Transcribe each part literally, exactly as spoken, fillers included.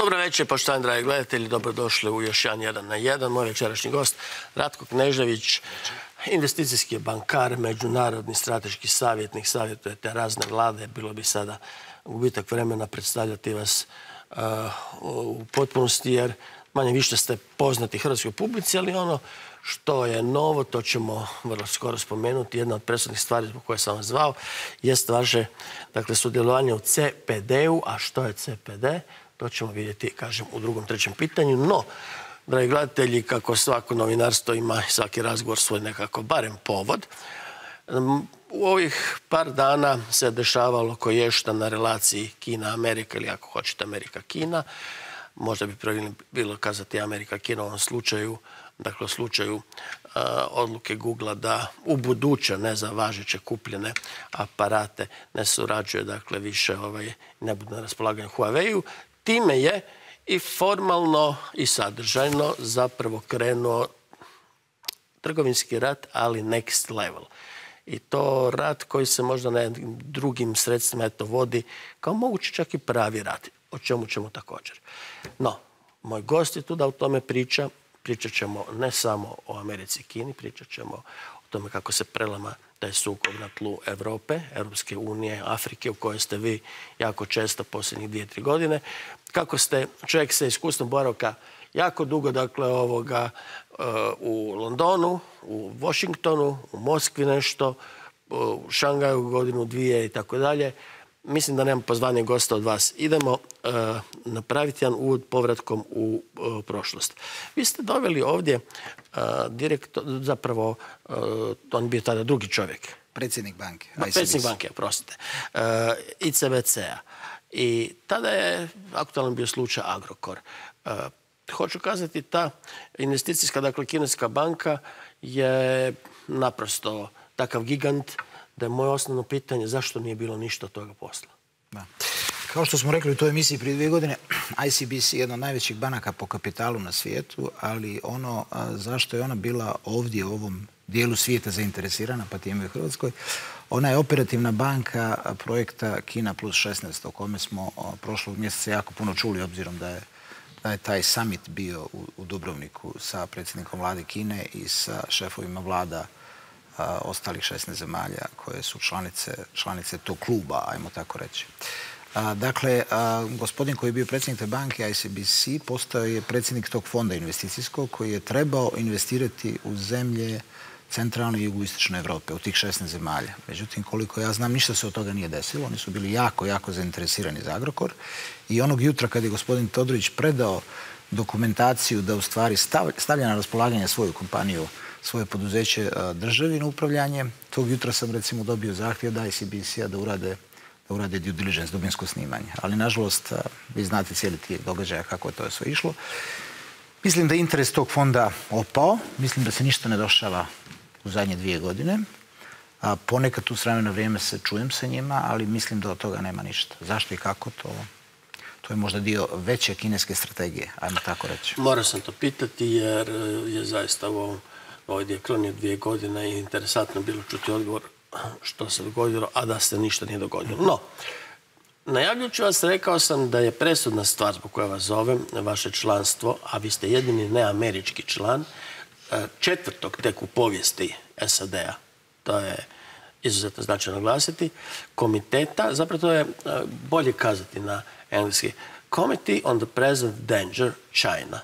Dobro večer, poštovani dragi gledatelji, dobrodošli u još jedan jedan na jedan. Moj večerašnji gost, Ratko Knežević, investicijski bankar, međunarodni strateški savjetnik, savjetujete razne vlade. Bilo bi sada gubitak vremena predstavljati vas uh, u potpunosti, jer manje više ste poznati hrvatskoj publici, ali ono što je novo, to ćemo vrlo skoro spomenuti. Jedna od presudnih stvari zbog koje sam vas zvao jest vaše, dakle, sudjelovanje u C P D-u. A što je C P D? To ćemo vidjeti, kažem, u drugom, trećem pitanju. No, dragi gledatelji, kako svako novinarstvo ima i svaki razgovor svoj nekako barem povod, u ovih par dana se dešavalo koješta na relaciji Kina-Amerika, ili ako hoćete Amerika-Kina. Možda bi bilo kazati Amerika-Kina u ovom slučaju, dakle u slučaju uh, odluke Googlea da u buduće, ne za važeće kupljene aparate, ne surađuje, dakle više ovaj, ne bude na raspolaganju Huawei-u. Time je i formalno i sadržajno zapravo krenuo trgovinski rat, ali next level. I to rat koji se možda na drugim sredstvima eto vodi kao moguće čak i pravi rat, o čemu ćemo također. No, moj gost je tu da o tome priča. Pričat ćemo ne samo o Americi i Kini, pričat ćemo o tome kako se prelama taj sukob na tlu Europe, Europske unije, Afrike, u kojoj ste vi jako često posljednjih dvije, tri godine. Kako ste čovjek sa iskustvom boravka jako dugo, dakle, ovoga, u Londonu, u Washingtonu, u Moskvi nešto, u Šangaju godinu, dvije i tako dalje. Mislim da nemam pozvanje gosta od vas. Idemo uh, napraviti jedan uvod povratkom u uh, prošlost. Vi ste doveli ovdje uh, direktor, zapravo, uh, on je bio tada drugi čovjek. Predsjednik banke. Predsjednik banke, prostite. Uh, I C B C-a. I tada je aktualan bio slučaj Agrokor. Uh, hoću kazati, ta investicijska, dakle, kineska banka je naprosto takav gigant da je moje osnovno pitanje zašto nije bilo ništa od toga posla. Da. Kao što smo rekli u toj emisiji prije dvije godine, I C B C je jedna od najvećih banaka po kapitalu na svijetu, ali ono a, zašto je ona bila ovdje u ovom dijelu svijeta zainteresirana, pa time i u Hrvatskoj, ona je operativna banka projekta Kina plus šesnaest, o kome smo a, prošlog mjeseca jako puno čuli, obzirom da je, da je taj summit bio u, u Dubrovniku sa predsjednikom vlade Kine i sa šefovima vlada A, ostalih šesnaest zemalja koje su članice, članice tog kluba, ajmo tako reći. A, dakle, a, gospodin koji je bio predsjednik te banke, I C B C, postao je predsjednik tog fonda investicijskog koji je trebao investirati u zemlje centralne i jugoistočne Europe, u tih šesnaest zemalja. Međutim, koliko ja znam, ništa se od toga nije desilo. Oni su bili jako, jako zainteresirani za Agrokor. I onog jutra kad je gospodin Todorić predao dokumentaciju da u stvari stavlja na raspolaganje svoju kompaniju, svoje poduzeće državi na upravljanje, tog jutra sam recimo dobio zahtjev da I C B C-a da urade, da urade due diligence, dubinsko snimanje. Ali nažalost, vi znate cijeli tijek događaja kako je to sve išlo. Mislim da je interes tog fonda opao. Mislim da se ništa ne dešava u zadnje dvije godine. A ponekad tu s vremena na vrijeme se čujem sa njima, ali mislim da od toga nema ništa. Zašto i kako to? To je možda dio veće kineske strategije, ajmo tako reći. Morao sam to pitati jer je zaista u ovom ovoj dijakroniji dvije godine i interesantno bilo čuti odgovor što se dogodilo, a da se ništa nije dogodilo. No, najavljujući vas rekao sam da je presudna stvar zbog koja vas zovem, vaše članstvo, a vi ste jedini neamerički član, četvrtog tek u povijesti S A D-a, to je izuzetno značajno glasiti, komiteta, zapravo to je bolje kazati na engleski, Committee on the Present Danger China.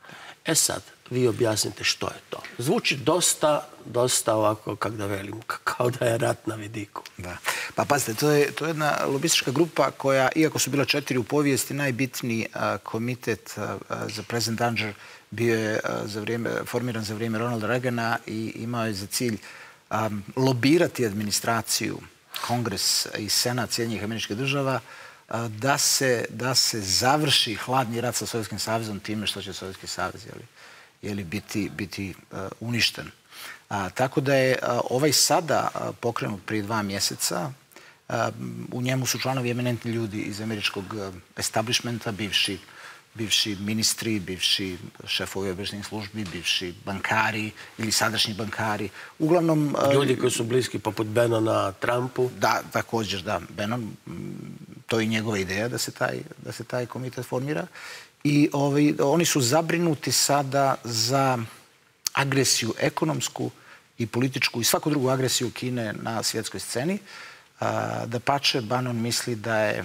E sad, vi objasnite što je to. Zvuči dosta, dosta ovako, kako da velim, kao da je rat na vidiku. Da. Pa pazite, to je, to je jedna lobistička grupa koja, iako su bila četiri u povijesti, najbitniji a, komitet a, a, za present danger bio je a, za vrijeme, formiran za vrijeme Ronalda Reagana i imao je za cilj a, lobirati administraciju, Kongres i Senat Sjedinjenih Američkih Država a, da se, da se završi hladni rat sa Sovjetskim savezom time što će Sovjetski savez, jeli, jeli biti, biti uh, uništen. A, tako da je a, ovaj sada a, pokrenut prije dva mjeseca. A, u njemu su članovi eminentni ljudi iz američkog a, establishmenta, bivši, bivši ministri, bivši šefovi obavještajnih službi, bivši bankari ili sadašnji bankari. Uglavnom... Ljudi koji su bliski poput Bannona Trumpu. Da, također, da. Bannon, to je njegova ideja da se taj, da se taj komitet formira. I ovaj, oni su zabrinuti sada za agresiju ekonomsku i političku i svaku drugu agresiju Kine na svjetskoj sceni. Da pače, Bannon misli da je,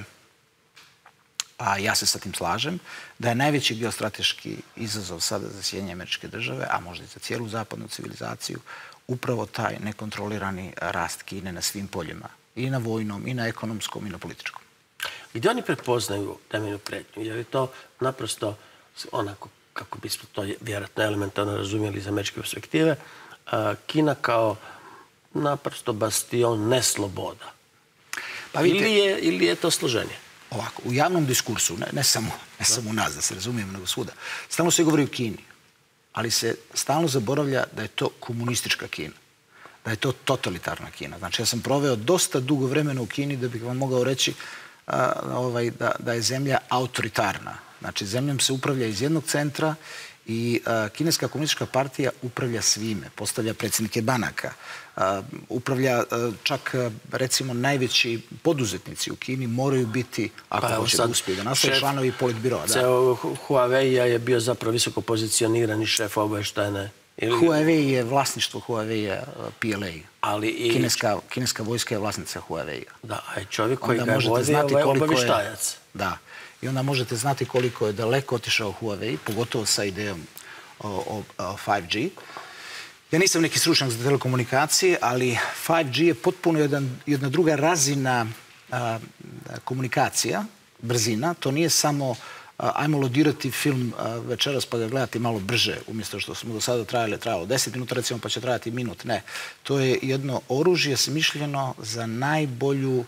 a ja se sa tim slažem, da je najveći geostrateški izazov sada za Sjedinjene Američke Države, a možda i za cijelu zapadnu civilizaciju, upravo taj nekontrolirani rast Kine na svim poljima. I na vojnom, i na ekonomskom, i na političkom. Gdje oni prepoznaju temeljnu pretnju? Je li to naprosto onako, kako bismo to vjerojatno elementarno razumjeli iz američke perspektive, Kina kao naprosto bastion nesloboda? Pa vidite, ili, je, ili je to složenije? Ovako, u javnom diskursu, ne, ne, samo, ne samo u nas, da se razumijemo, nego svuda, stalno se govori o Kini, ali se stalno zaboravlja da je to komunistička Kina, da je to totalitarna Kina. Znači, ja sam proveo dosta dugo vremena u Kini da bih vam mogao reći a, ovaj, da, da je zemlja autoritarna. Znači, zemljom se upravlja iz jednog centra i a, Kineska komunistička partija upravlja svime, postavlja predsjednike banaka, a, upravlja a, čak, a, recimo, najveći poduzetnici u Kini moraju biti, ako pa, hoće da uspiju, da nastaju članovi politbiroa. Ceo Huawei je bio zapravo visoko pozicionirani šef obavještajne. Ili... Huawei je vlasništvo Huawei P L A. Ali i... Kineska, kineska vojska je vlasnica Huawei. Da, a je čovjek koji ga vodi je obavještajac. Da. I onda možete znati koliko je daleko otišao Huawei, pogotovo sa idejom o, o, o five G. Ja nisam neki stručnjak za telekomunikacije, ali five G je potpuno jedan, jedna druga razina a, komunikacija, brzina. To nije samo a, ajmo lodirati film a, večeras pa ga gledati malo brže, umjesto što smo do sada trajali, trajalo deset minuta, recimo, pa će trajati minut. Ne. To je jedno oružje smišljeno za najbolju,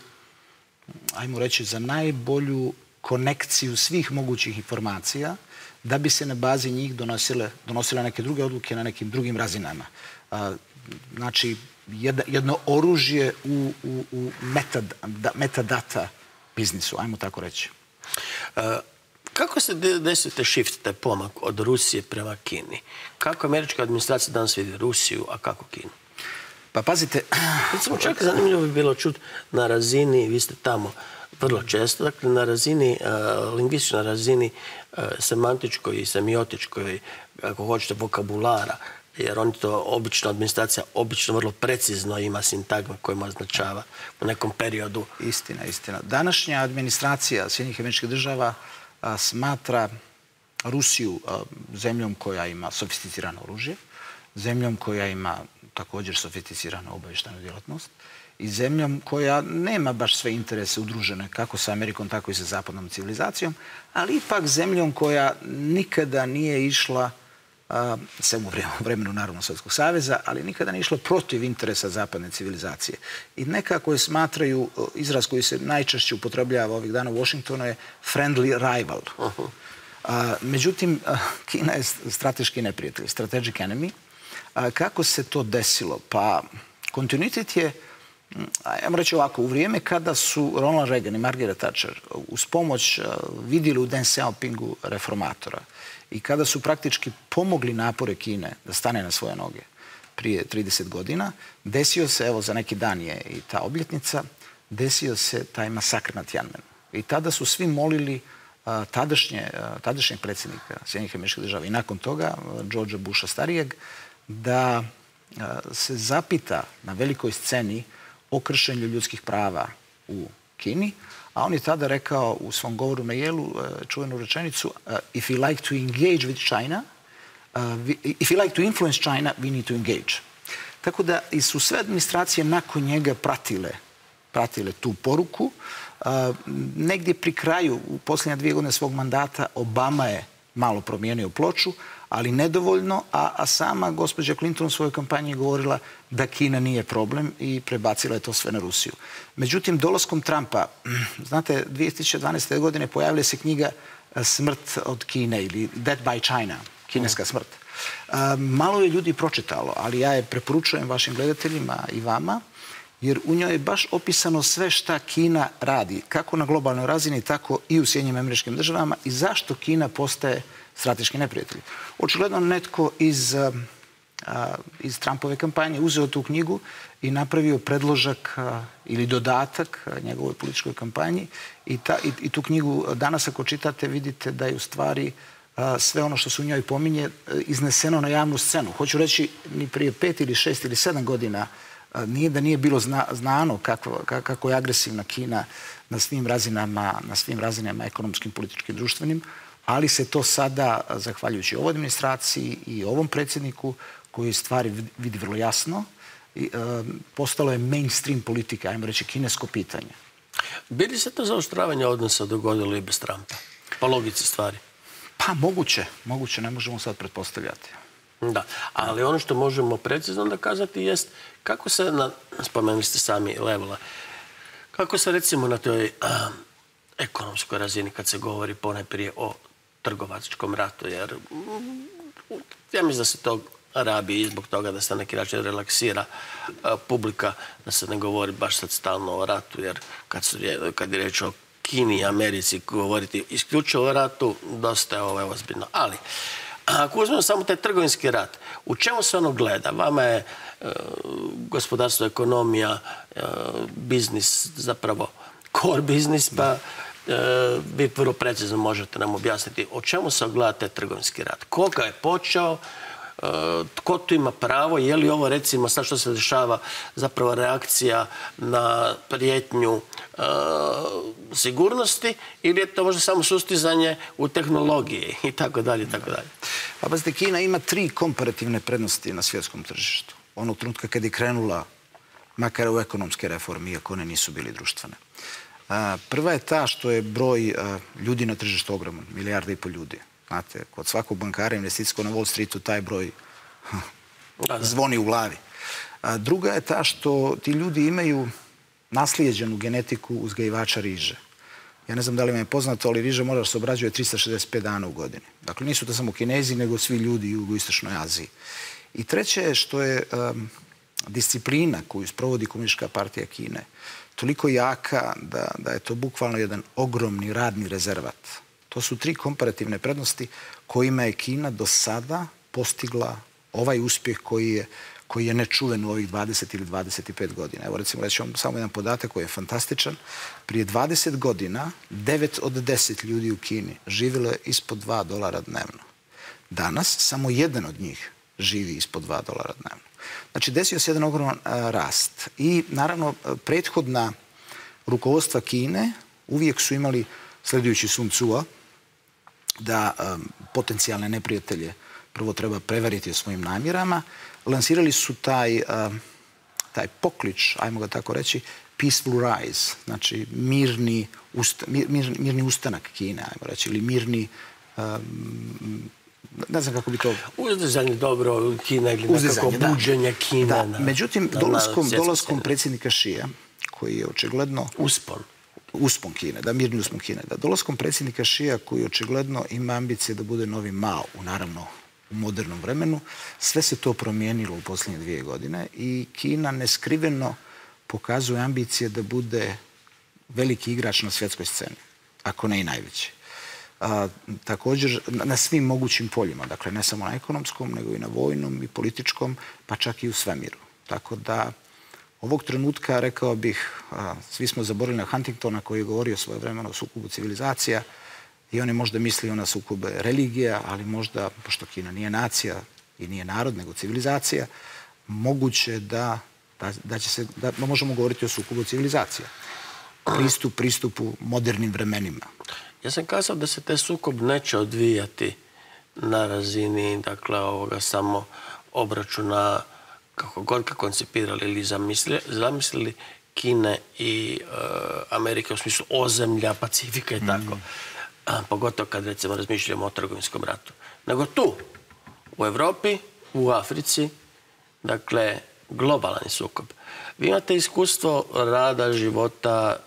ajmo reći, za najbolju konekciju svih mogućih informacija da bi se na bazi njih donosile, donosile neke druge odluke na nekim drugim razinama. A, znači, jedna, jedno oružje u, u, u metad, da, metadata biznisu, ajmo tako reći. A, kako se desio taj shift, taj pomak od Rusije prema Kini? Kako američka administracija danas vidi Rusiju, a kako Kinu? Pa pazite... Recimo, čak zanimljivo bi bilo čuti na razini, vi ste tamo vrlo često, dakle na razini, uh, lingvističnoj razini, uh, semantičkoj i semiotičkoj, ako hoćete, vokabulara, jer oni to obično, administracija obično vrlo precizno ima sintagme kojima označava u nekom periodu. Istina, istina. Današnja administracija Sjedinjenih Američkih Država a, smatra Rusiju a, zemljom koja ima sofisticirano oružje, zemljom koja ima također sofisticiranu obavještajnu djelatnost i zemljom koja nema baš sve interese udružene kako sa Amerikom, tako i sa zapadnom civilizacijom, ali ipak zemljom koja nikada nije išla, a, sem u vremenu naravno Sovjetskog saveza, ali nikada nije išla protiv interesa zapadne civilizacije. I nekako je smatraju, izraz koji se najčešće upotrebljava ovih dana u Washingtonu je friendly rival. Uh-huh. a, međutim, a, Kina je strateški neprijatelj, strategic enemy. A, kako se to desilo? Pa kontinuitet je, ajmo reći ovako, u vrijeme kada su Ronald Reagan i Margaret Thatcher uz pomoć vidjeli u Deng Xiaopingu reformatora i kada su praktički pomogli napore Kine da stane na svoje noge prije trideset godina, desio se, evo za neki dan je i ta obljetnica, desio se taj masakr na Tiananmenu. I tada su svi molili a, tadašnje, a, tadašnjeg predsjednika Sjedinjenih Američkih Država i nakon toga Georgea Busha starijeg da a, se zapita na velikoj sceni o kršenju ljudskih prava u Kini, a on je tada rekao u svom govoru na Yaleu čuvenu rečenicu if you like to engage with China, uh, if you like to influence China, we need to engage. Tako da su sve administracije nakon njega pratile, pratile tu poruku. Uh, negdje pri kraju, u posljednje dvije godine svog mandata, Obama je malo promijenio ploču, ali nedovoljno, a, a sama gospođa Clinton u svojoj kampanji je govorila da Kina nije problem i prebacila je to sve na Rusiju. Međutim, dolaskom Trumpa, znate, dvije tisuće dvanaeste. godine pojavila se knjiga Smrt od Kine ili Death by China, kineska smrt. A, malo je ljudi pročitalo, ali ja je preporučujem vašim gledateljima i vama, jer u njoj je baš opisano sve šta Kina radi, kako na globalnoj razini, tako i u Sjedinjenim Američkim Državama i zašto Kina postaje strateški neprijatelj. Očigledno netko iz iz Trumpove kampanje, uzeo tu knjigu i napravio predložak ili dodatak njegovoj političkoj kampanji. I, ta, i, i tu knjigu danas ako čitate vidite da je u stvari sve ono što se u njoj pominje izneseno na javnu scenu. Hoću reći, ni prije pet ili šest ili sedam godina nije da nije bilo zna, znano kako, kako je agresivna Kina na svim razinama, na svim razinama ekonomskim, političkim, društvenim, ali se to sada, zahvaljujući ovoj administraciji i ovom predsjedniku, koji stvari vidi vrlo jasno, i, e, postalo je mainstream politika, ajmo reći, kinesko pitanje. Bi li se to zaoštravanje odnosa dogodilo i bez Trumpa? Po logici stvari. Pa moguće, moguće, ne možemo sad pretpostavljati. Da, ali ono što možemo precizno da kazati jest kako se, na, spomenuli ste sami Levola, kako se recimo na toj a, ekonomskoj razini kad se govori ponajprije o trgovačkom ratu, jer ja mislim da se to rabi i zbog toga da se na neki način relaksira a, publika, da se ne govori baš sad stalno o ratu, jer kad, su, kad je reč o Kini i Americi govoriti isključivo o ratu, dosta je ovo ozbiljno. Ali, ako uzmemo samo taj trgovinski rat, u čemu se ono gleda? Vama je e, gospodarstvo, ekonomija, e, biznis, zapravo core biznis, pa e, vi vrlo precizno možete nam objasniti o čemu se gleda taj trgovinski rat. Koga je počeo? Tko tu ima pravo, je li ovo recimo sad što se dešava zapravo reakcija na prijetnju e, sigurnosti ili je to možda samo sustizanje u tehnologiji i tako dalje i tako dalje. Pa pazite, Kina ima tri komparativne prednosti na svjetskom tržištu. Onog trenutka kad je krenula, makar u ekonomske reforme, iako one nisu bili društvene. A, prva je ta što je broj a, ljudi na tržištu ogroman, milijarda i pol ljudi. Znate, kod svakog bankara investicijskog na Wall Streetu taj broj da, da. zvoni u glavi. A druga je ta što ti ljudi imaju naslijeđenu genetiku uzgajivača riže. Ja ne znam da li vam je poznato, ali riža mora da se obrađuje tristo šezdeset pet dana u godini. Dakle, nisu to samo Kinezi, nego svi ljudi u jugoistočnoj Aziji. I treće je što je um, disciplina koju sprovodi Komunistička partija Kine toliko jaka da, da je to bukvalno jedan ogromni radni rezervat. To su tri komparativne prednosti kojima je Kina do sada postigla ovaj uspjeh koji je, koji je nečuven u ovih dvadeset ili dvadeset pet godina. Evo recimo reći vam samo jedan podatak koji je fantastičan. Prije dvadeset godina devet od deset ljudi u Kini živjelo je ispod dva dolara dnevno. Danas samo jedan od njih živi ispod dva dolara dnevno. Znači desio se jedan ogroman a, rast. I naravno prethodna rukovodstva Kine uvijek su imali, sledujući Sun Tzu-a, da um, potencijalne neprijatelje prvo treba prevariti o svojim namjerama, lansirali su taj, um, taj poklič, ajmo ga tako reći, peaceful rise, znači mirni, usta, mir, mirni ustanak Kine, ajmo reći, ili mirni, um, ne znam kako bi to... Uzdizanje dobro Kine ili nekako buđenje Kine. Da. Na, Međutim, na, dolaskom, na dolaskom predsjednika Šija, koji je očigledno... Uspon. Uspon Kine, da, mirni uspon Kine. Da, dolaskom predsjednika Šija, koji očigledno ima ambicije da bude novi Mao, u naravno u modernom vremenu, sve se to promijenilo u posljednje dvije godine i Kina neskriveno pokazuje ambicije da bude veliki igrač na svjetskoj sceni, ako ne i najveći. A, također na svim mogućim poljima, dakle ne samo na ekonomskom, nego i na vojnom i političkom, pa čak i u svemiru. Tako da ovog trenutka, rekao bih, a, svi smo zaboravili na Huntingtona koji je govorio svoje vremeno o sukobu civilizacija i on je možda mislio na sukobe religija, ali možda, pošto Kina nije nacija i nije narod, nego civilizacija, moguće da, da, da, će se, da možemo govoriti o sukobu civilizacija. Pristup, pristupu modernim vremenima. Ja sam kazao da se taj sukob neće odvijati na razini, dakle, ovoga samo obračuna, kako god ga koncipirali ili zamislili, zamislili Kine i e, Amerike u smislu ozemlja, Pacifika i tako. Mm. A, pogotovo kad recimo razmišljamo o trgovinskom ratu. Nego tu, u Evropi, u Africi, dakle, globalan sukob. Vi imate iskustvo rada, života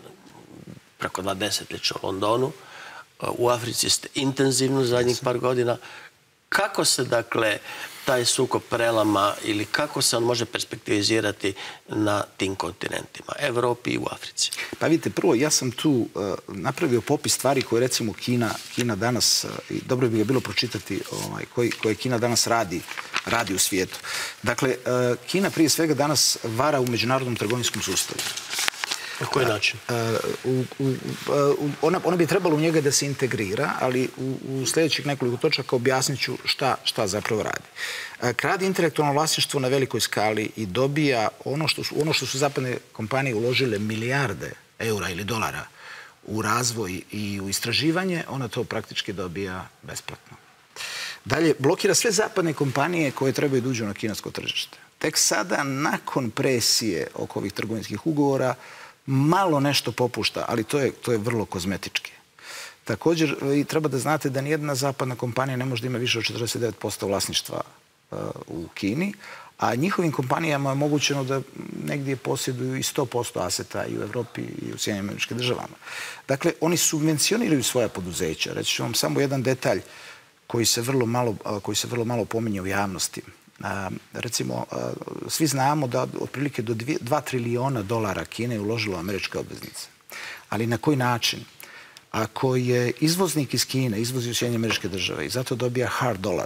preko dva desetljeća u Londonu. U Africi ste intenzivno zadnjih par godina. Kako se, dakle, taj sukob prelama ili kako se on može perspektivizirati na tim kontinentima, Evropi i u Africi? Pa vidite, prvo, ja sam tu uh, napravio popis stvari koje, recimo, Kina, Kina danas, uh, i dobro bi ga bilo pročitati, ovaj, koji, koje Kina danas radi radi u svijetu. Dakle, Kina prije svega danas vara u međunarodnom trgovinskom sustavu. Na koji način? U, u, u, ona, ona bi trebalo u njega da se integrira, ali u, u sljedećih nekoliko točaka objasnit ću šta, šta zapravo radi. Krade intelektualno vlasništvo na velikoj skali i dobija ono što su, ono što su zapadne kompanije uložile milijarde eura ili dolara u razvoj i u istraživanje, ona to praktički dobija besplatno. Dalje, blokira sve zapadne kompanije koje trebaju da uđu na kinesko tržište. Tek sada, nakon presije oko ovih trgovinskih ugovora, malo nešto popušta, ali to je, to je vrlo kozmetički. Također, i treba da znate da nijedna zapadna kompanija ne može da ima više od četrdeset devet posto vlasništva uh, u Kini, a njihovim kompanijama je omogućeno da negdje posjeduju i sto posto aseta i u Evropi i u Sjedinjenim Američkim Državama. Dakle, oni subvencioniraju svoja poduzeća. Reći ću vam samo jedan detalj koji se vrlo malo, koji se vrlo malo pominje u javnosti. A, recimo, a, svi znamo da otprilike do dva trilijona dolara Kine je uložilo američke obveznice. Ali na koji način? Ako je izvoznik iz Kine izvozi u Sjedinjene Američke Države i zato dobija hard dolar,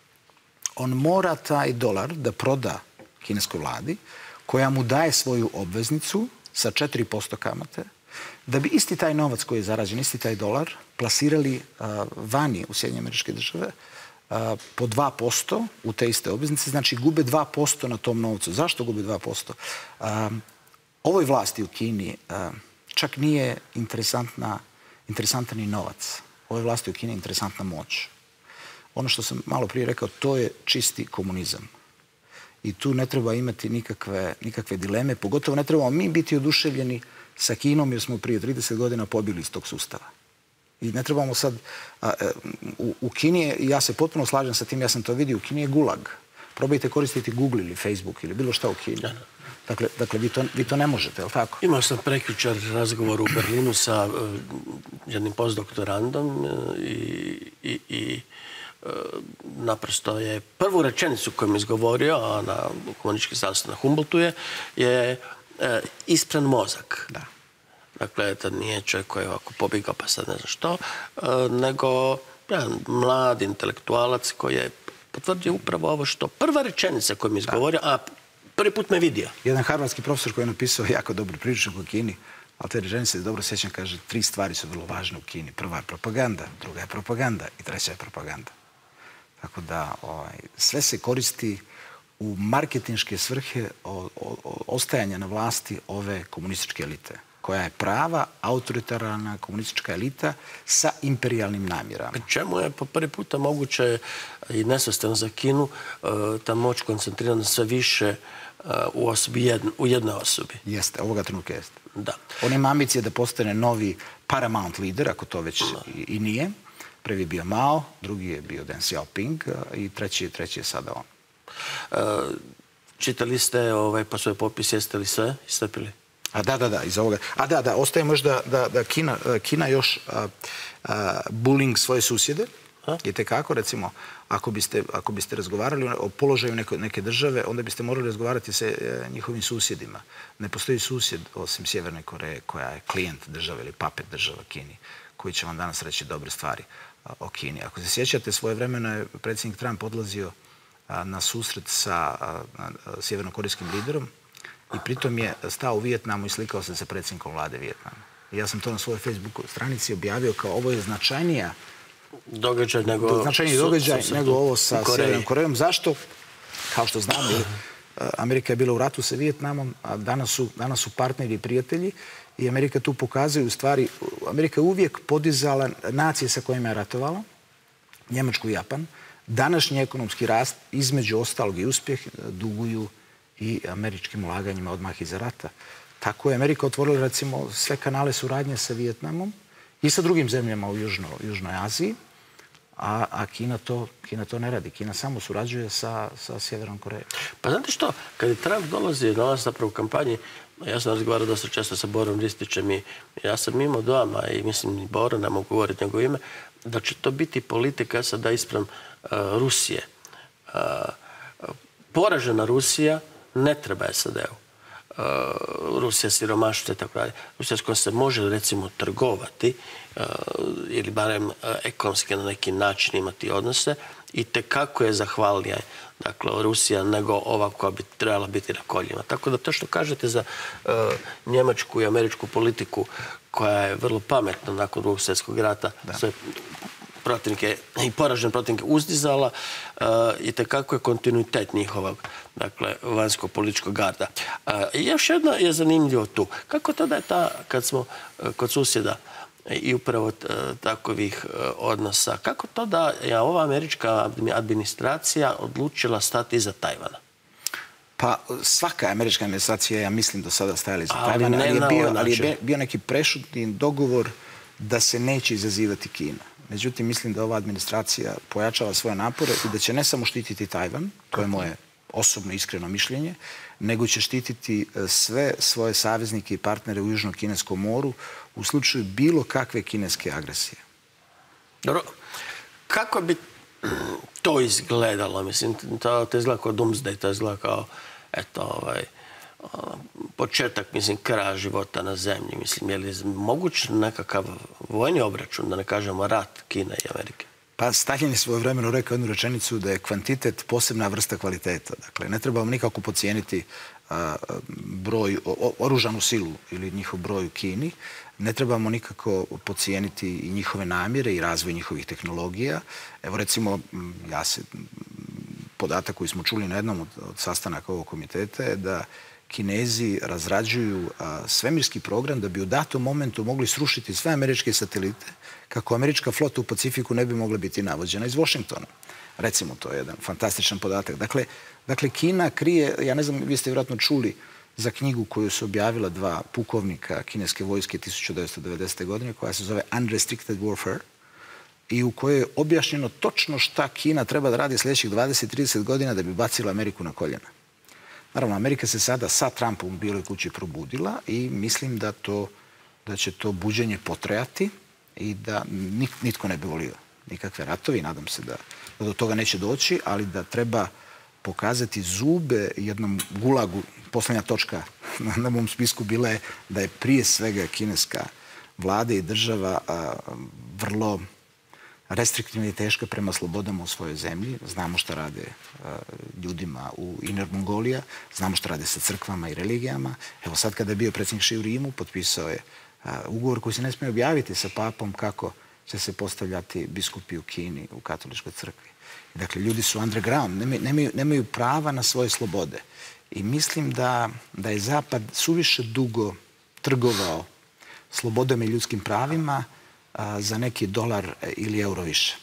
on mora taj dolar da proda kineskoj vladi, koja mu daje svoju obveznicu sa četiri posto kamate, da bi isti taj novac koji je zarađen, isti taj dolar, plasirali a, vani u Sjedinjene Američke Države a, po dva posto u te iste obveznice, znači gube dva posto na tom novcu. Zašto gube dva posto? A, ovoj vlasti u Kini a, čak nije interesantna, interesantan i novac. Ovoj vlasti u Kini je interesantna moć. Ono što sam malo prije rekao, to je čisti komunizam. I tu ne treba imati nikakve, nikakve dileme, pogotovo ne trebamo mi biti oduševljeni sa Kinom jer smo prije trideset godina pobjegli iz tog sustava. I ne trebamo sad... A, u, u Kini je, ja se potpuno slažem sa tim, ja sam to vidio, u Kini je gulag. Probajte koristiti Google ili Facebook ili bilo šta u Kini. Dakle, dakle vi, to, vi to ne možete, je li tako? Imao sam prekjučer razgovor u Berlinu sa uh, jednim postdoktorandom uh, i... i, i naprosto je prvu rečenicu koju mi izgovorio, a na komunistički sastav na Humboldtu je, je e, ispran mozak. Da. Dakle, to nije čovjek koji je ovako pobjegao pa sad ne znam što, e, nego jedan mlad intelektualac koji je potvrdio upravo ovo što prva rečenica koju mi izgovorio, a prvi put me vidio. Jedan harvardski profesor koji je napisao jako dobru priču o Kini, ali te rečenice se dobro sjećam, kaže, tri stvari su vrlo važne u Kini. Prva je propaganda, druga je propaganda i treća je propaganda. Tako da ovaj, sve se koristi u marketinške svrhe o, o, o, ostajanja na vlasti ove komunističke elite, koja je prava, autoritarna komunistička elita sa imperijalnim namjerama. Pri čemu je po prvi puta moguće i nesvesteno za Kinu ta moć koncentrirana sve više u, osobi, jedn, u jednoj osobi? Jeste, ovoga trenutka jeste. Da. On ima ambicije da postane novi paramount lider, ako to već i, i nije. Prvi je bio Mao, drugi je bio Deng Xiaoping i treći, treći je sada on. E, čitali ste ovaj, pa svoj popis, jeste li sve istrpili? A da, da, da, iz ovoga. A da, da, ostaje možda da, da Kina, Kina još a, a, bullying svoje susjede. I tekako, recimo, ako biste, ako biste razgovarali o položaju neke, neke države, onda biste morali razgovarati sa e, njihovim susjedima. Ne postoji susjed, osim Sjeverne Koreje, koja je klijent države ili papet država Kini, koji će vam danas reći dobre stvari o Kini. Ako se sjećate, svoje vremena je predsjednik Trump odlazio na susret sa sjevernokorejskim liderom i pritom je stao u Vijetnamu i slikao se sa predsjednikom vlade Vijetnama. I ja sam to na svojoj Facebook stranici objavio kao ovo je značajnija događaj nego, značajniji događaj nego ovo sa Sjevernom Korejom. Zašto? Kao što znamo, Amerika je bila u ratu sa Vijetnamom, a danas su, danas su partneri i prijatelji. I Amerika tu pokazuje, u stvari, Amerika je uvijek podizala nacije sa kojima je ratovala, Njemačku i Japan. Današnji ekonomski rast, između ostalog i uspjeh, duguju i američkim ulaganjima odmah iza rata. Tako je Amerika otvorila, recimo, sve kanale suradnje sa Vijetnamom i sa drugim zemljama u Južno, Južnoj Aziji, a, a Kina, to, Kina to ne radi. Kina samo surađuje sa, sa Sjevernom Korejom. Pa znate što, kad je Trump dolazi na vas zapravo u kampanji, ja sam razgovarao dosta često sa Borom Ristićem i ja sam imao dojama, i mislim i Bora, ne mogu govoriti njegovo ime, da će to biti politika sada ispram uh, Rusije. Uh, poražena Rusija ne treba S A D-u. Uh, Rusija siromaštva i tako dalje. Rusija s kojom se može recimo trgovati uh, ili barem uh, ekonomski na neki način imati odnose i tekako je zahvalnija, dakle, Rusija nego ova koja bi trebala biti na koljima. Tako da to što kažete za uh, njemačku i američku politiku koja je vrlo pametna nakon Drugog svjetskog rata, da. Sve protivnike i poražene protivnike uzdizala uh, i tekako je kontinuitet njihovog, dakle, vanjsko-političkog garda. Uh, I još jedno je zanimljivo tu. Kako to da je ta, kad smo uh, kod susjeda i upravo takovih odnosa, kako to da je ova američka administracija odlučila stati iza Tajvana? Pa svaka američka administracija, ja mislim, do sada stajala iza Tajvana, ali je, bio, ali je bio neki prešutni dogovor da se neće izazivati Kina. Međutim, mislim da ova administracija pojačava svoje napore i da će ne samo štititi Tajvan, to je moje osobno iskreno mišljenje, nego će štititi sve svoje saveznike i partnere u Južnom kineskom moru u slučaju bilo kakve kineske agresije. Dobro, kako bi to izgledalo? Mislim, to, to izgleda kao Doomsday, to izgleda kao, eto, ovaj, početak, mislim, kraja života na zemlji. Mislim, je li moguć nekakav vojni obračun, da ne kažemo rat Kine i Amerike? Pa Stalin je svojevremeno rekao jednu rečenicu da je kvantitet posebna vrsta kvaliteta. Dakle, ne trebamo nikako podcijeniti a, broj, o, oružanu silu ili njihov broj u Kini. Ne trebamo nikako podcijeniti i njihove namjere i razvoj njihovih tehnologija. Evo, recimo, ja se, podatak koji smo čuli na jednom od, od sastanaka ovog komiteta je da Kinezi razrađuju a, svemirski program da bi u datom momentu mogli srušiti sve američke satelite kako američka flota u Pacifiku ne bi mogla biti navođena iz Washingtona. Recimo, to je jedan fantastičan podatak. Dakle, dakle, Kina krije, ja ne znam, vi ste vjerojatno čuli za knjigu koju su objavila dva pukovnika kineske vojske tisuću devetsto devedesete. godine, koja se zove Unrestricted Warfare, i u kojoj je objašnjeno točno šta Kina treba da radi sljedećih dvadeset do trideset godina da bi bacila Ameriku na koljena. Naravno, Amerika se sada sa Trumpom u Bijeloj kući probudila i mislim da, to, da će to buđenje potrajati i da nitko ne bi volio nikakve ratovi. Nadam se da, da do toga neće doći, ali da treba pokazati zube jednom gulagu. Poslednja točka na mom spisku bila je da je prije svega kineska vlada i država a, vrlo restriktivna i teška prema slobodama u svojoj zemlji. Znamo šta rade a, ljudima u Inner Mongolija, znamo šta rade sa crkvama i religijama. Evo sad kada je bio predsjednik Xi u Rimu, potpisao je a, ugovor koji se ne smije objaviti sa papom kako će se postavljati biskupi u Kini, u katoličkoj crkvi. Dakle, ljudi su underground, nemaju, nemaju, nemaju prava na svoje slobode. I mislim da, da je Zapad suviše dugo trgovao slobodom i ljudskim pravima a, za neki dolar ili euro više.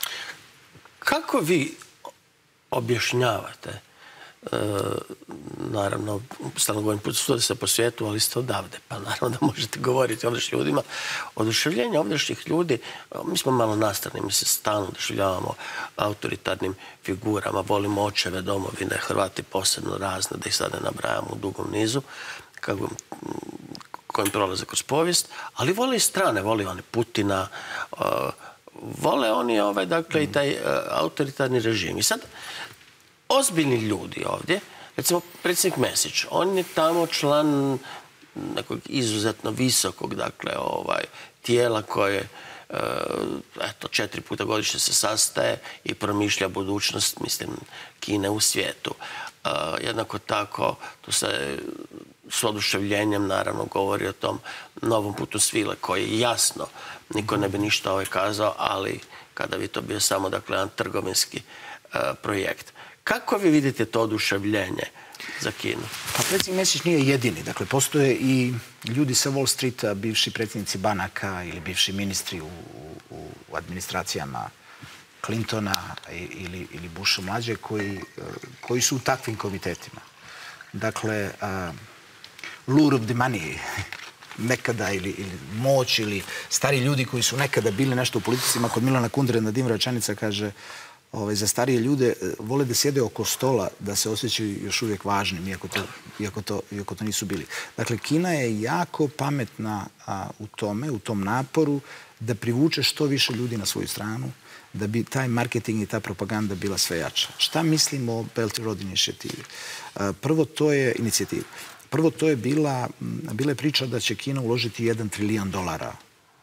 Kako vi objašnjavate, e, naravno, stalno govorim, putujete se po svijetu, ali ste odavde, pa naravno da možete govoriti o ovdješnjim ljudima. Oduševljenje ovdješnjih ljudi, mi smo malo nastrani, mi se stalno oduševljavamo autoritarnim figurama, volimo očeve domovine, Hrvati posebno razne, da ih sad ne nabrajamo u dugom nizu, kako kojim prolaze kroz povijest, ali vole i strane, vole oni Putina, uh, vole oni ovaj, dakle, i taj uh, autoritarni režim. I sad, ozbiljni ljudi ovdje, recimo predsjednik Mesić, on je tamo član nekog izuzetno visokog, dakle, ovaj, tijela koje uh, eto, četiri puta godišnje se sastaje i promišlja budućnost, mislim, Kine u svijetu. Uh, jednako tako, tu se s oduševljenjem naravno govori o tom novom putu svile koji jasno, niko ne bi ništa ovaj kazao, ali kada bi to bio samo, dakle, jedan trgovinski uh, projekt. Kako vi vidite to oduševljenje za Kinu? Pa predsjednik Mesić nije jedini. Dakle, postoje i ljudi sa Wall Streeta, bivši predsjednici banaka ili bivši ministri u, u, u administracijama Clintona ili, ili Busha mlađe koji, koji su u takvim komitetima. Dakle, uh, lure of the money nekada ili, ili moć ili stari ljudi koji su nekada bili nešto u politicima. Kod Milana Kundrena divna rečenica kaže ovaj, za starije ljude vole da sjede oko stola, da se osjećaju još uvijek važnim, iako to, iako to, iako to nisu bili. Dakle, Kina je jako pametna a, u tome, u tom naporu da privuče što više ljudi na svoju stranu, da bi taj marketing i ta propaganda bila sve jača. Šta mislimo o Belt and Road inicijativi? Prvo, to je inicijativa. Prvo, to je bila, bila je priča da će Kina uložiti jedan trilijon dolara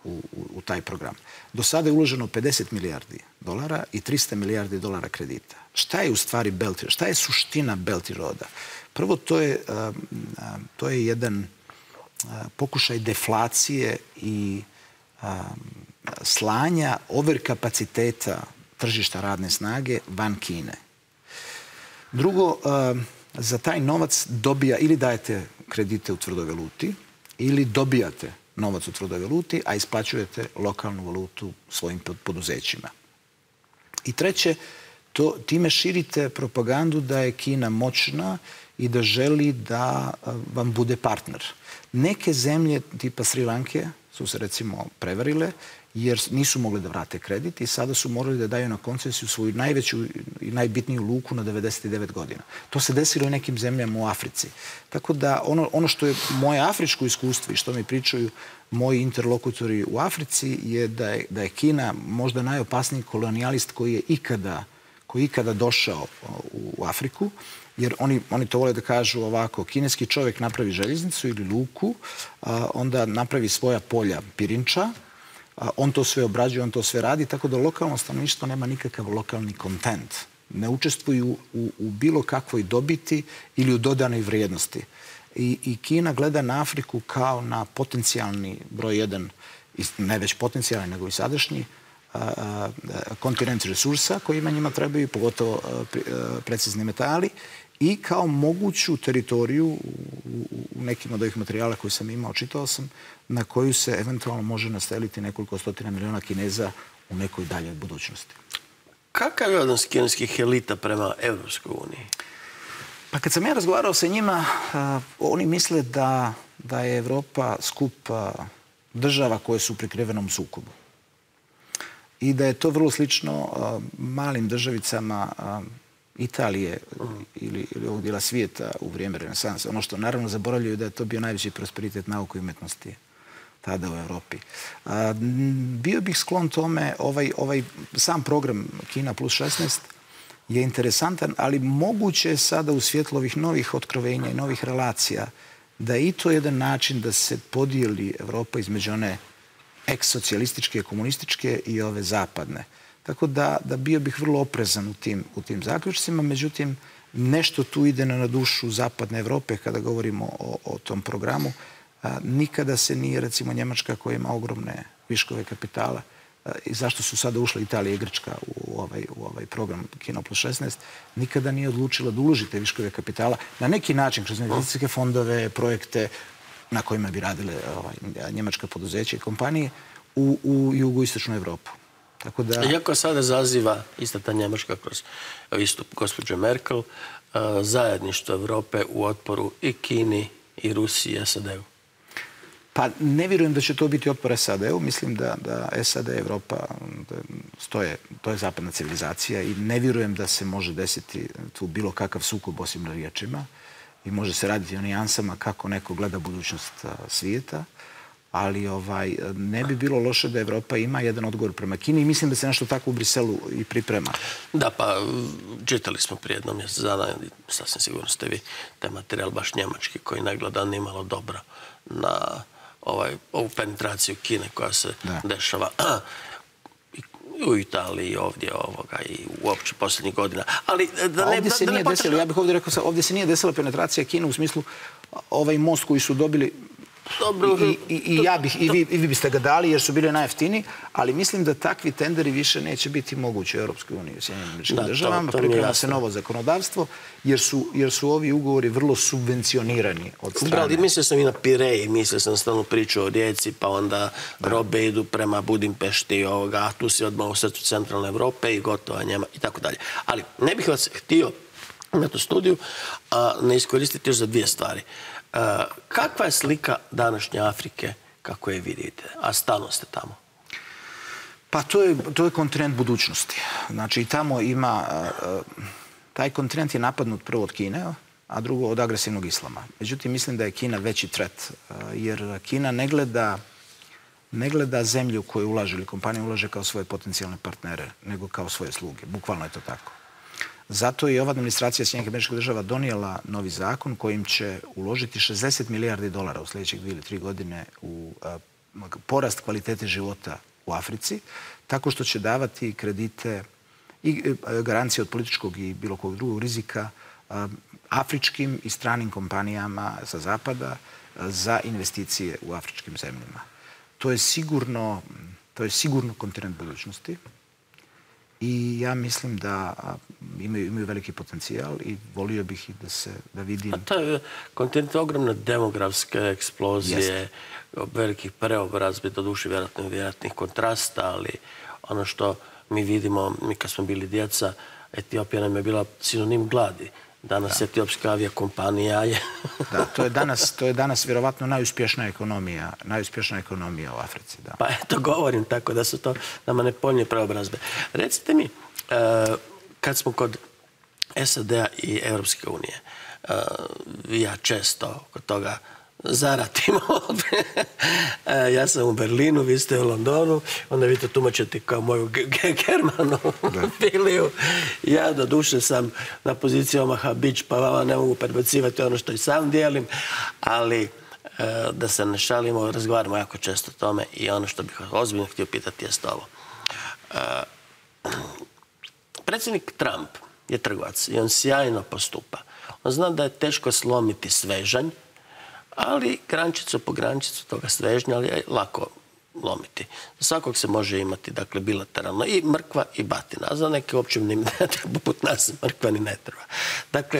u, u, u taj program. Do sada je uloženo pedeset milijardi dolara i trista milijardi dolara kredita. Šta je u stvari Belt and Road? Šta je suština Belt and Roada? Prvo, to je, to je jedan pokušaj deflacije i slanja overkapaciteta tržišta radne snage van Kine. Drugo, za taj novac dobija ili dajete kredite u tvrdoj valuti ili dobijate novac u tvrdoj valuti, a isplaćujete lokalnu valutu svojim poduzećima. I treće, to, time širite propagandu da je Kina moćna i da želi da vam bude partner. Neke zemlje tipa Sri Lanke su se recimo prevarile jer nisu mogli da vrate kredit i sada su morali da daju na koncesiju svoju najveću i najbitniju luku na devedeset devet godina. To se desilo i nekim zemljama u Africi. Tako da ono, ono što je moje afričko iskustvo i što mi pričaju moji interlokutori u Africi je da je, da je Kina možda najopasniji kolonijalist koji je ikada, koji je ikada došao u Afriku. Jer oni, oni to vole da kažu ovako, kineski čovjek napravi željeznicu ili luku, a, onda napravi svoja polja pirinča, a, on to sve obrađuje, on to sve radi, tako da lokalno stanovništvo nema nikakav lokalni kontent. Ne učestvuju u, u bilo kakvoj dobiti ili u dodanoj vrijednosti. I, i Kina gleda na Afriku kao na potencijalni broj jedan, ne već potencijalni, nego i sadašnji, kontinent resursa kojima njima trebaju, pogotovo precizni metali, i kao moguću teritoriju u nekim od ovih materijala koje sam imao, čitao sam, na koju se eventualno može naseliti nekoliko stotina miliona Kineza u nekoj daljoj budućnosti. Kakav je odnos kineskih elita prema Evropskoj uniji? Pa kad sam ja razgovarao sa njima, oni misle da, da je Evropa skup država koje su u prikrivenom sukobu. I da je to vrlo slično malim državicama Italije ili, ili ovog dijela svijeta u vrijeme renesansa. Ono što naravno zaboravljaju da je to bio najveći prosperitet nauke i umetnosti tada u Evropi. A, bio bih sklon tome, ovaj, ovaj sam program Kina plus šesnaest je interesantan, ali moguće je sada u svjetlu ovih novih otkrovenja i novih relacija da je i to jedan način da se podijeli Evropa između one eks-socijalističke, komunističke i ove zapadne. Tako da, da bio bih vrlo oprezan u tim, u tim zaključcima. Međutim, nešto tu ide na dušu zapadne Evrope kada govorimo o, o tom programu. A, nikada se nije, recimo, Njemačka koja ima ogromne viškove kapitala a, i zašto su sada ušle Italija i Grčka u ovaj, u ovaj program Kina plus šesnaest, nikada nije odlučila da uloži te viškove kapitala na neki način, kroz investicijske fondove, projekte na kojima bi radile ovaj, njemačka poduzeća i kompanije u, u jugoistočnu Evropu. Tako da... Iako sada zaziva ista ta Njemačka kroz istup gospođe Merkel, zajedništvo Evrope u otporu i Kini i Rusiji i S A D-u. Pa ne vjerujem da će to biti otpor S A D-u. Mislim da, da S A D i Evropa stoje, to je zapadna civilizacija i ne vjerujem da se može desiti tu bilo kakav sukob osim na riječima. I može se raditi o nijansama kako neko gleda budućnost svijeta, ali ovaj, ne bi bilo loše da Evropa ima jedan odgovor prema Kini i mislim da se nešto tako u Briselu i priprema. Da, pa čitali smo prije jednom mjesec dana, sasvim sigurno ste vi taj materijal baš njemački koji negleda nimalo dobro na ovaj, ovu penetraciju Kine koja se da. dešava u Italiji i ovdje ovoga i uopće posljednjih godina. Ali da ne, ovdje se da, nije da ne desilo, ja bih ovdje rekao, ovdje se nije desila penetracija Kine u smislu ovaj most koji su dobili. Dobro, I, i, i, ja bih, i, vi, i vi biste ga dali jer su bile najjeftiniji, ali mislim da takvi tenderi više neće biti mogući u Europskoj uniji, u Sjedinjenim Američkim Državama. Priprema se novo zakonodavstvo jer su, jer su ovi ugovori vrlo subvencionirani od strane. Brali, mislio sam i na Pireji, mislio sam stalno priču o Rijeci, pa onda da. robe idu prema Budimpešti, ovoga, a tu si odmah u srcu centralne Evrope i gotova Njema i tako dalje. Ali ne bih vas htio na tu studiju a ne iskoristiti još za dvije stvari. Uh, kakva je slika današnje Afrike, kako je vidite? A stalno ste tamo. Pa to je, to je kontinent budućnosti. Znači i tamo ima, uh, taj kontinent je napadnut prvo od Kine, a drugo od agresivnog islama. Međutim, mislim da je Kina veći tret, uh, jer Kina ne gleda, ne gleda zemlju koju ulaže ili kompanije ulaže kao svoje potencijalne partnere, nego kao svoje sluge. Bukvalno je to tako. Zato je ova administracija Sjedinjenih Američkih Država donijela novi zakon kojim će uložiti šezdeset milijardi dolara u sljedećih dvije ili tri godine u porast kvalitete života u Africi, tako što će davati kredite i garancije od političkog i bilo kog drugog rizika afričkim i stranim kompanijama sa zapada za investicije u afričkim zemljama. To je sigurno, to je sigurno kontinent budućnosti i ja mislim da imaju, imaju veliki potencijal i volio bih i da se da vidim. A to je kontinent ogromne demografske eksplozije, Jeste. velikih preobrazbi, do duše vjerojatno vjerojatnih kontrasta, ali ono što mi vidimo, mi kad smo bili djeca, Etiopija nam je bila sinonim gladi. Danas da. Etiopska avijakompanija je... Da, to je danas, to je danas vjerovatno najuspješnija ekonomija, najuspješnija ekonomija u Africi. Da. Pa eto, govorim tako da su to nama nepoljne preobrazbe. Recite mi, kad smo kod S A D-a i Europske unije, ja često kod toga zaratimo. Ja sam u Berlinu, vi ste u Londonu, onda vi to tumačete kao moju germanu filiju. Ja do duše sam na poziciji Omaha Beach, pa vama ne mogu predbacivati ono što i sam dijelim, ali da se ne šalimo, razgovaramo jako često o tome i ono što bih ozbiljno htio pitati jest ovo. Predsjednik Trump je trgovac i on sjajno postupa. On zna da je teško slomiti svežanj, ali grančicu po grančicu toga svežnja, ali je lako lomiti. Za svakog se može imati, dakle, bilateralno i mrkva i batina, a za neke uopće ne treba, poput nas mrkva ni ne treba. Dakle,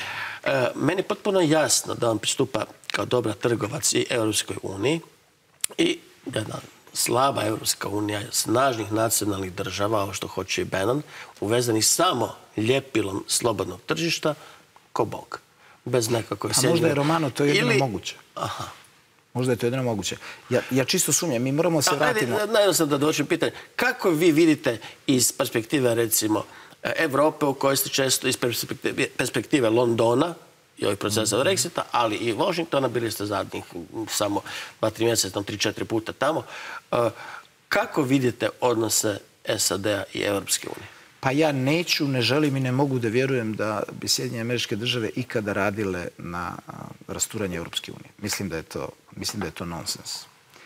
meni je potpuno jasno da on pristupa kao dobra trgovac i Europskoj uniji i jedna slaba Europska unija snažnih nacionalnih država, ovo što hoće i Bannon, uvezanih samo ljepilom slobodnog tržišta, ko Bog. Bez nekakvog sjednja. A možda je, Romano, to jedino Ili... moguće. Aha. Možda je to jedino moguće. Ja, ja čisto sumnjam, mi moramo se vratiti... Najjedno sam da dođem pitanje. Kako vi vidite iz perspektive, recimo, Evrope, u kojoj ste često iz perspektive, perspektive Londona i ovih procesa mm-hmm. Brexita, ali i Washingtona, bili ste zadnjih samo dva, tri mjeseca, tri, četiri puta tamo. Kako vidite odnose S A D-a i Europske unije? Pa ja neću, ne želim i ne mogu da vjerujem da bi Sjedinjene Američke Države ikada radile na rasturanje Europske unije. Mislim da je to, mislim da je to nonsens.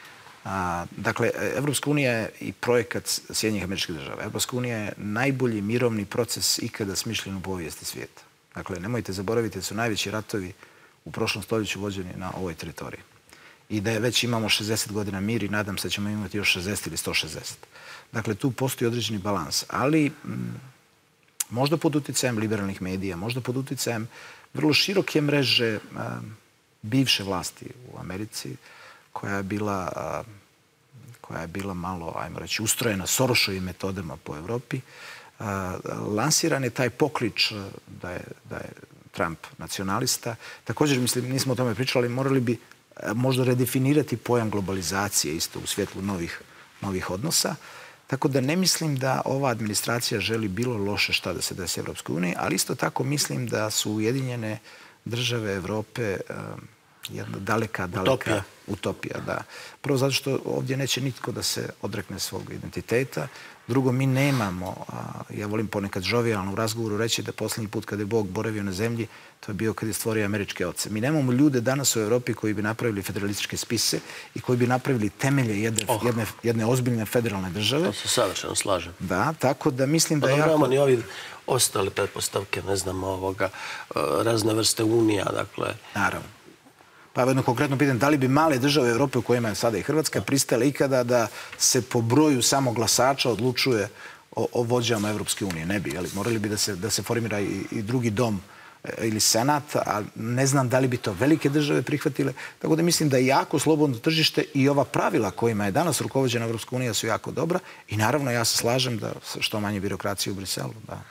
A, dakle, Evropska unija je i projekat Sjedinjenih Američkih Država. Evropska unija je najbolji mirovni proces ikada smišljen u povijesti svijeta. Dakle, nemojte zaboraviti da su najveći ratovi u prošlom stoljeću vođeni na ovoj teritoriji. I da je već imamo šezdeset godina mir i nadam se da ćemo imati još šezdeset ili sto šezdeset. Dakle, tu postoji određeni balans, ali m, možda pod utjecajem liberalnih medija, možda pod utjecajem vrlo široke mreže a, bivše vlasti u Americi, koja je bila, a, koja je bila malo, ajmo reći, ustrojena Sorošovim metodama po Evropi. A, lansiran je taj poklič da je, da je Trump nacionalista. Također, mislim, nismo o tome pričali, morali bi a, možda redefinirati pojam globalizacije isto u svjetlu novih, novih odnosa. Tako da ne mislim da ova administracija želi bilo loše šta da se desi Evropskoj uniji, ali isto tako mislim da su Ujedinjene Države Evrope uh, jedna daleka, daleka utopija. utopija. Da. Prvo zato što ovdje neće nitko da se odrekne svog identiteta. Drugo, mi nemamo, a, ja volim ponekad žovijalno u razgovoru reći da posljednji put kada je Bog boravio na zemlji, to je bio kad je stvorio američke oce. Mi nemamo ljude danas u Evropi koji bi napravili federalističke spise i koji bi napravili temelje jedne, oh. jedne, jedne ozbiljne federalne države. To se savršeno slažem. Da, tako da mislim da pa je jako... Nemamo ni ovi ostali pretpostavke, ne znam, ovoga, razne vrste unija, dakle... Naravno. Pa jedno konkretno pitanje, da li bi male države Evrope u kojima je sada i Hrvatska pristale ikada da se po broju samo glasača odlučuje o, o vođama Evropske unije? Ne bi, ali morali bi da se, da se formira i, i drugi dom ili senat, a ne znam da li bi to velike države prihvatile. Tako da mislim da je jako slobodno tržište i ova pravila kojima je danas rukovođena Evropska unija su jako dobra i naravno ja se slažem da što manje birokracije u Briselu. Da.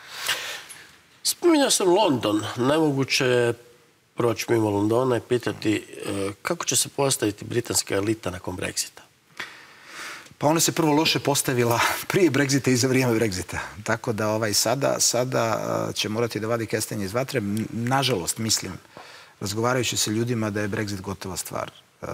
Spominjao sam London. Nemoguće je proći mimo Londona i pitati kako će se postaviti britanska elita nakon Brexita? Pa ona se prvo loše postavila prije Brexita i za vrijeme Brexita. Tako da ovaj, sada, sada će morati da vadi kestenje iz vatre. Nažalost, mislim, razgovarajući sa ljudima da je Brexit gotova stvar.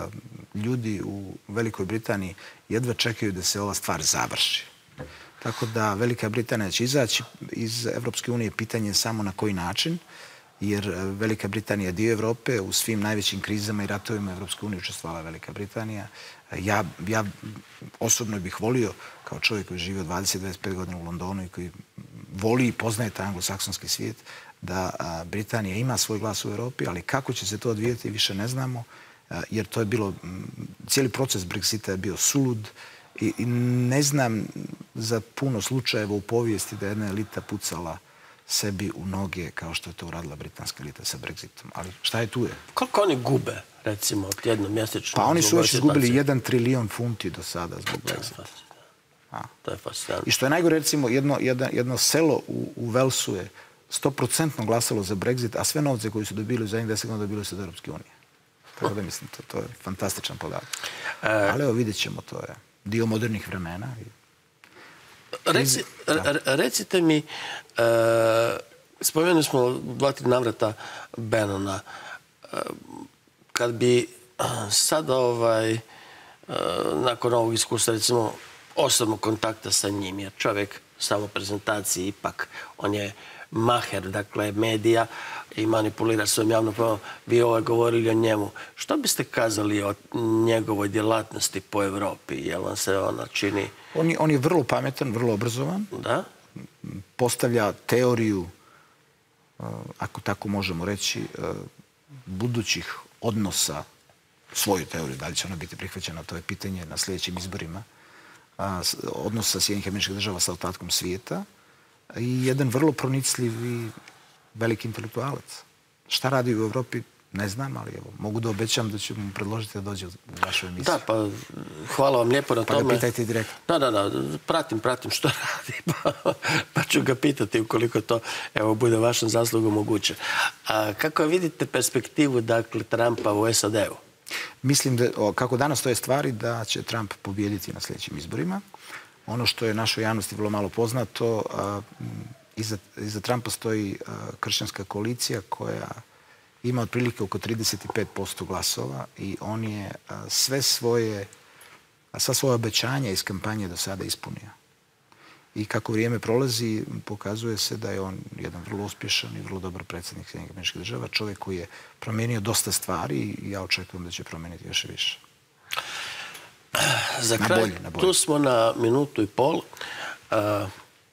Ljudi u Velikoj Britaniji jedva čekaju da se ova stvar završi. Tako da Velika Britanija će izaći iz Evropske unije, pitanje je samo na koji način. jer Velika Britanija je dio Evrope, u svim najvećim krizama i ratovima Evropske unije učestvovala Velika Britanija. Ja, ja osobno bih volio, kao čovjek koji živi od dvadeset do dvadeset pet godina u Londonu i koji voli i poznaje taj anglosaksonski svijet, da Britanija ima svoj glas u Evropi, ali kako će se to odvijeti više ne znamo, jer to je bilo, cijeli proces Brexita je bio sulud i, i ne znam za puno slučajeva u povijesti da je jedna elita pucala sebi u noge kao što je to uradila britanska elita sa Brexitom. Ali šta je tu je? Koliko oni gube, recimo, od jednom mjesečno? Pa oni su već izgubili jedan trilion funti do sada zbog Brexita. To je fascinantno. I što je najgore, recimo, jedno, jedno, jedno selo u, u Velsu je sto posto glasalo za Brexit, a sve novce koji su dobili u zadnjih deset godina dobili su od Europske unije. Tako da mislim, to, to je fantastičan podatak. E... Ali evo, vidjet ćemo, to je dio modernih vremena. Reci, re, recite mi, e, spomenuli smo dva, tri navrata Bannona. E, kad bi sad ovaj, e, nakon ovog iskustva, recimo, osobnog kontakta sa njim, jer čovjek samo prezentaciji ipak, on je maher, dakle, medija i manipulira svojom javnom pravom. Vi ovaj govorili o njemu. Što biste kazali o njegovoj djelatnosti po Evropi? Jel vam se ona čini... On je, on je vrlo pametan, vrlo obrazovan. Da? Postavlja teoriju, ako tako možemo reći, budućih odnosa, svoju teoriju, da li će ona biti prihvaćena, to je pitanje na sljedećim izborima, odnosa Sjedinjenih Američkih Država sa ostatkom svijeta i jedan vrlo pronicljiv i veliki intelektualac. Šta radi u Evropi, ne znam, ali evo, mogu da obećam da ću mu predložiti da dođe u vašu emisiju. Da, pa hvala vam lijepo na tome. Pa ga pitajte direktno. Da, da, da, pratim, pratim što radi, pa, pa ću ga pitati ukoliko to, evo, bude vašom zaslugom moguće. A kako vidite perspektivu, dakle, Trumpa u S A D-u? Mislim da, kako danas stoje stvari, da će Trump pobijediti na sljedećim izborima. Ono što je našoj javnosti vrlo malo poznato, a, iza, iza Trumpa stoji a, kršćanska koalicija koja ima otprilike oko trideset pet posto glasova i on je a, sve svoje, a, sva svoje obećanja iz kampanje do sada ispunio. I kako vrijeme prolazi, pokazuje se da je on jedan vrlo uspješan i vrlo dobar predsjednik Sjedinjenih Američkih Država, čovjek koji je promijenio dosta stvari i ja očekujem da će promijeniti još i više. Za kraj, bolje, tu smo na minutu i pol. Uh,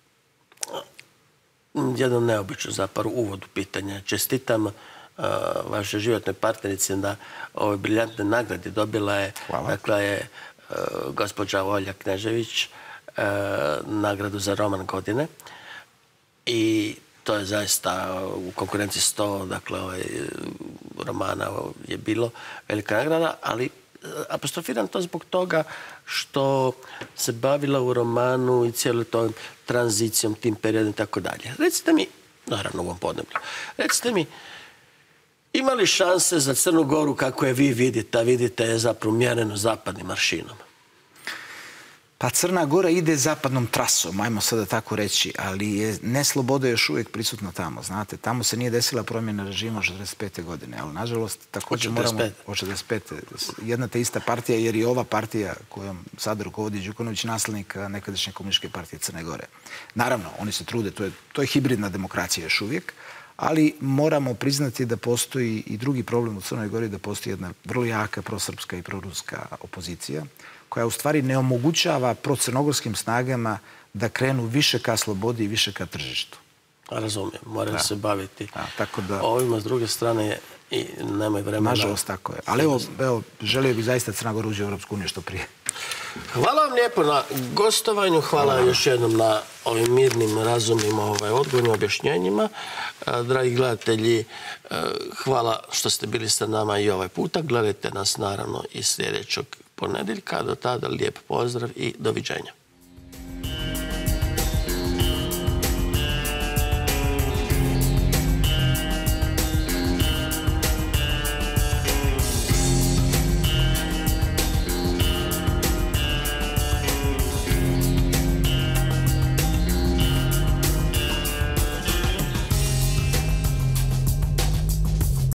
jedan neobičan zapravo uvod u pitanje. Čestitam uh, vašoj životnoj partnerici na ovoj briljantnoj nagradi. Dobila je, dakle, je uh, gospođa Olja Knežević, uh, nagradu za roman godine. I to je zaista u konkurenciji sto, dakle, ovaj, romana je bilo velika nagrada, ali apostrofiram to zbog toga što se bavila u romanu i cijelom tom tranzicijom, tim periodom i tako dalje. Recite mi, naravno u ovom podneblju, recite mi, ima li šanse za Crnu Goru kako je vi vidite, a vidite je zapravo mjereno zapadnim maršinom? Pa Crna Gora ide zapadnom trasom, ajmo sada tako reći, ali je nesloboda još uvijek prisutna tamo, znate. Tamo se nije desila promjena režima od četrdeset pete godine, ali nažalost također moramo... Od četrdeset pete. Jedna te ista partija, jer i ova partija kojom sada rukovodi Đukanović, naslednik nekadašnje komunističke partije Crne Gore. Naravno, oni se trude, to je, to je hibridna demokracija još uvijek, ali moramo priznati da postoji i drugi problem u Crnoj Gori, da postoji jedna vrlo jaka prosrpska i proruska opozicija, koja u stvari ne omogućava procrnogorskim snagama da krenu više ka slobodi i više ka tržištu. Razumijem, moraju se baviti da, tako da, ovima s druge strane i nemaju vremena. Nažalost, tako je. Ali evo, evo želio bih zaista Crna Gora uđe u Europsku uniju što prije. Hvala vam lijepo na gostovanju, hvala, hvala još jednom na ovim mirnim, razumnim ovaj, odgovornim objašnjenjima. Dragi gledatelji, hvala što ste bili sa nama i ovaj puta. Gledajte nas naravno i sljedećeg ponedjeljka. Do tada lijep pozdrav i doviđenja.